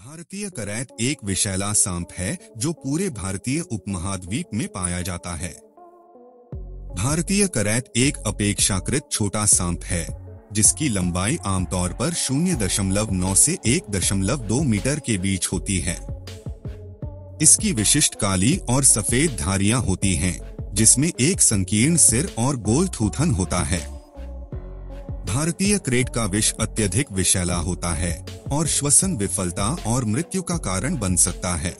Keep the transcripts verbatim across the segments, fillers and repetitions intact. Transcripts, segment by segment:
भारतीय करैत एक विषैला सांप है जो पूरे भारतीय उपमहाद्वीप में पाया जाता है। भारतीय करैत एक अपेक्षाकृत छोटा सांप है जिसकी लंबाई आमतौर पर शून्य दशमलव नौ से एक दशमलव दो मीटर के बीच होती है। इसकी विशिष्ट काली और सफेद धारियां होती हैं, जिसमें एक संकीर्ण सिर और गोल थूथन होता है। भारतीय क्रेट का विष अत्यधिक विषैला होता है और श्वसन विफलता और मृत्यु का कारण बन सकता है।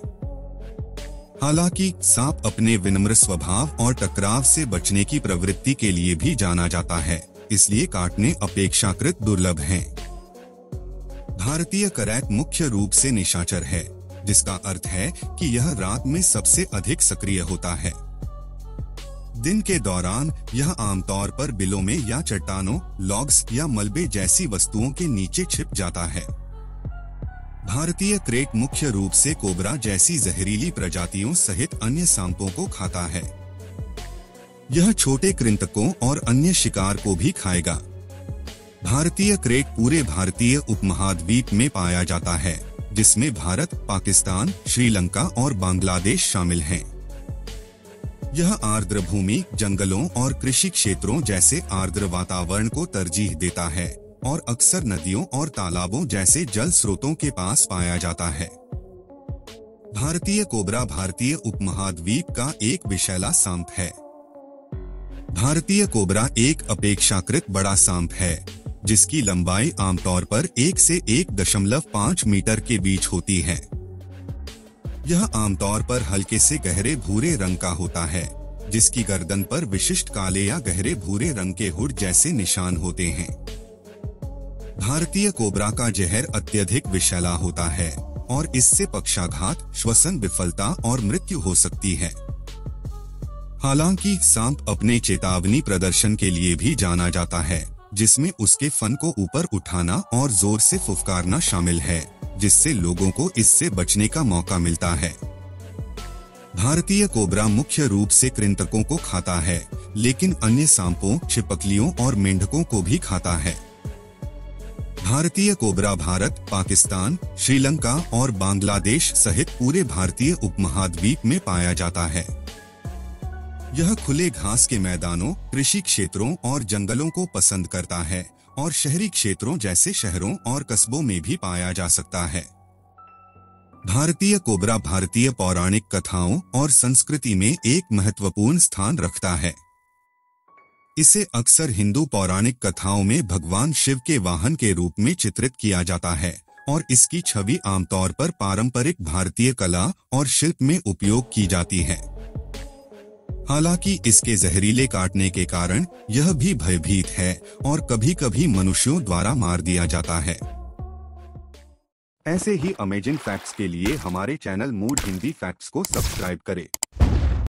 हालांकि सांप अपने विनम्र स्वभाव और टकराव से बचने की प्रवृत्ति के लिए भी जाना जाता है, इसलिए काटने अपेक्षाकृत दुर्लभ हैं। भारतीय करैत मुख्य रूप से निशाचर है, जिसका अर्थ है कि यह रात में सबसे अधिक सक्रिय होता है। दिन के दौरान यह आमतौर पर बिलों में या चट्टानों, लॉग्स या मलबे जैसी वस्तुओं के नीचे छिप जाता है। भारतीय क्रेट मुख्य रूप से कोबरा जैसी जहरीली प्रजातियों सहित अन्य सांपों को खाता है। यह छोटे कृंतकों और अन्य शिकार को भी खाएगा। भारतीय क्रेट पूरे भारतीय उपमहाद्वीप में पाया जाता है, जिसमें भारत, पाकिस्तान, श्रीलंका और बांग्लादेश शामिल हैं। यह आर्द्र भूमि, जंगलों और कृषि क्षेत्रों जैसे आर्द्र वातावरण को तरजीह देता है और अक्सर नदियों और तालाबों जैसे जल स्रोतों के पास पाया जाता है। भारतीय कोबरा भारतीय उपमहाद्वीप का एक विषैला सांप है। भारतीय कोबरा एक अपेक्षाकृत बड़ा सांप है जिसकी लंबाई आमतौर पर एक से एक दशमलव पाँच मीटर के बीच होती है। यह आमतौर पर हल्के से गहरे भूरे रंग का होता है, जिसकी गर्दन पर विशिष्ट काले या गहरे भूरे रंग के हुड जैसे निशान होते हैं। भारतीय कोबरा का जहर अत्यधिक विषैला होता है और इससे पक्षाघात, श्वसन विफलता और मृत्यु हो सकती है। हालांकि सांप अपने चेतावनी प्रदर्शन के लिए भी जाना जाता है, जिसमें उसके फन को ऊपर उठाना और जोर से फुफकारना शामिल है, जिससे लोगों को इससे बचने का मौका मिलता है। भारतीय कोबरा मुख्य रूप से कृंतकों को खाता है, लेकिन अन्य सांपों, छिपकलियों और मेंढकों को भी खाता है। भारतीय कोबरा भारत, पाकिस्तान, श्रीलंका और बांग्लादेश सहित पूरे भारतीय उपमहाद्वीप में पाया जाता है। यह खुले घास के मैदानों, कृषि क्षेत्रों और जंगलों को पसंद करता है और शहरी क्षेत्रों जैसे शहरों और कस्बों में भी पाया जा सकता है। भारतीय कोबरा भारतीय पौराणिक कथाओं और संस्कृति में एक महत्वपूर्ण स्थान रखता है। इसे अक्सर हिंदू पौराणिक कथाओं में भगवान शिव के वाहन के रूप में चित्रित किया जाता है और इसकी छवि आमतौर पर पारंपरिक भारतीय कला और शिल्प में उपयोग की जाती है। हालांकि इसके जहरीले काटने के कारण यह भी भयभीत है और कभी-कभी मनुष्यों द्वारा मार दिया जाता है। ऐसे ही अमेजिंग फैक्ट्स के लिए हमारे चैनल मूड हिंदी फैक्ट्स को सब्सक्राइब करें।